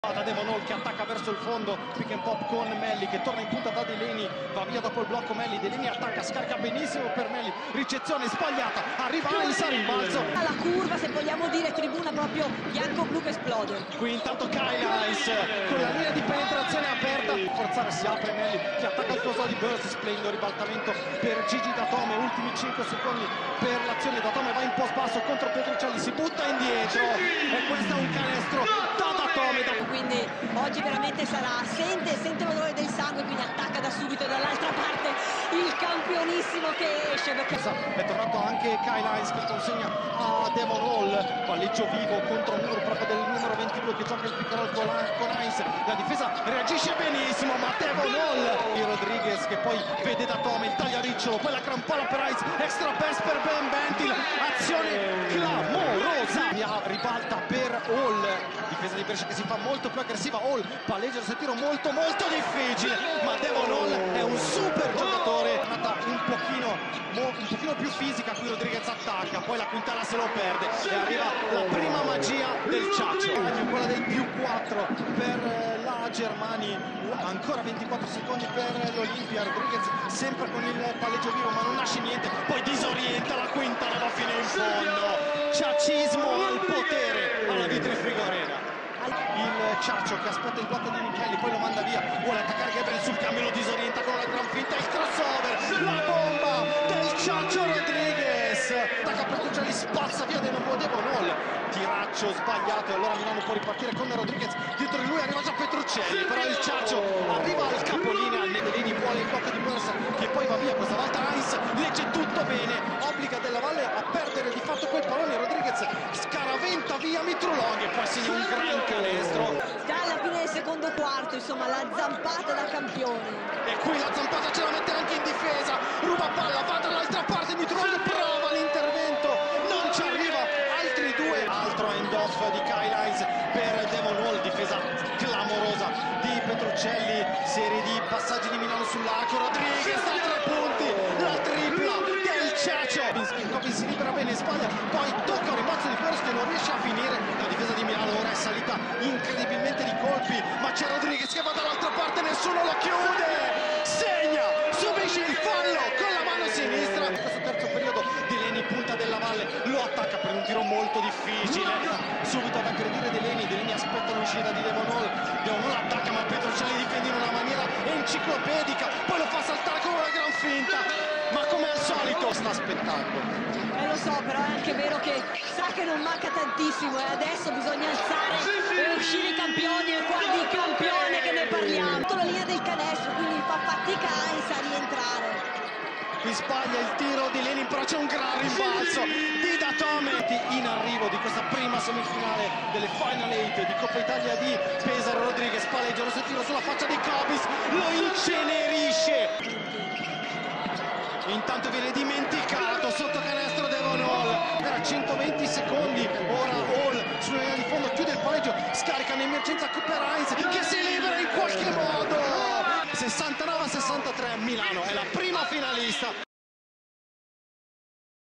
Da Devon Hall che attacca verso il fondo, pick and pop con Melli che torna in punta da Delaney, va via dopo il blocco Melli, Delaney attacca, scarica benissimo per Melli, ricezione sbagliata, arriva Heinz a rimbalzo. La curva, se vogliamo dire, tribuna proprio bianco-blu che esplode. Qui intanto Kyle Heinz con la linea di penetrazione aperta, forzare si apre Melli che attacca il suo di burst, splendido ribaltamento per Gigi Datome, ultimi 5 secondi per l'azione, Datome va in post basso contro Petruccelli, si butta indietro e questo è un canestro da Datome. Quindi oggi veramente sarà, sente l'odore del sangue, quindi attacca da subito, dall'altra parte il campionissimo che esce. Perché è tornato anche Kyle Heinz che consegna a Devon Hall, palleggio vivo contro un muro proprio del numero 22 che gioca il pick and roll con Heinz, la difesa reagisce benissimo ma Devon Hall e Rodriguez che poi vede Datome, il tagliaricciolo, poi la crampola per Heinz, extra pass per Ben Bentil, azione clamorosa, ribalta per Hall, difesa di Brescia che si fa molto più aggressiva, Hall palleggia il tiro molto difficile, ma Devon Hall è un super giocatore, un pochino più fisica, qui Rodriguez attacca, poi la quintana se lo perde e arriva la prima magia del Ciaccio, quella dei più 4 per la Germania, ancora 24 secondi per l'Olimpia, Rodriguez sempre con il palleggio vivo ma non nasce niente, poi disorienta la quintana, va fino in fondo, ciacismo al potere alla Vitri Frigo Arena. Il Ciaccio che aspetta il blocco di Michelli, poi lo manda via, vuole attaccare Gabriel sul cambio, lo disorienta con una gran finta, il crossover, la bomba del Ciaccio Rodriguez, attacca Petruccelli, spazza via Devon Hall, tiraccio sbagliato e allora Milano può ripartire con Rodriguez, dietro di lui arriva già Petruccelli, però il Ciaccio arriva al capolinea, Delaney vuole il blocco di Burst che poi va via, questa volta Heinz legge tutto bene, obbliga Della Valle a perdere di fatto quel pallone, Rodriguez scaraventa via Mitrologhi e poi segna un gran canestro. Già alla fine del secondo quarto, insomma, la zampata da campione. E qui la zampata ce la mette anche in difesa, ruba palla, va dall'altra parte, Mitrologhi prova l'intervento, non ci arriva, altri due, altro end-off di Kyle Heinz per Devon Hall, difesa clamorosa di Petruccelli, serie di passaggi di Milano sull'arco, Rodriguez da 3 punti, la tripla del Ciaccio, Cobbins si libera bene, sbaglia, poi tocca un rimbalzo di Burst che non riesce a finire, la difesa di Milano ora è salita incredibilmente di colpi, ma c'è Rodriguez che va dall'altra parte, nessuno lo chiude, segna, subisce il fallo con la mano sinistra, in questo terzo periodo Delaney punta Della Valle, lo attacca per un tiro molto difficile, subito ad aggredire Delaney aspetta l'uscita di Devon Hall attacca ma Petruccelli difende in una maniera enciclopedica, poi lo fa saltare con una gran finta, ma come al solito sta aspettando. Lo so, però è anche vero che sa che non manca tantissimo e adesso bisogna alzare e uscire i campioni, e qua di campione che ne parliamo. La linea del canestro, quindi fa fatica Heinz a rientrare. Qui sbaglia il tiro di Lenin, però c'è un gran rimbalzo di Datome in arrivo di questa prima semifinale delle Final 8 di Coppa Italia di Pesaro. Rodriguez palleggia lo tiro sulla faccia di Cobbins, lo incenerisce. Intanto viene dimenticato sotto canestro Devon Hall, era 120 secondi, ora Hall sulla linea di fondo chiude il palleggio, scarica in emergenza per Heinz che si libera in qualche modo, 69-63, Milano è la prima finalista.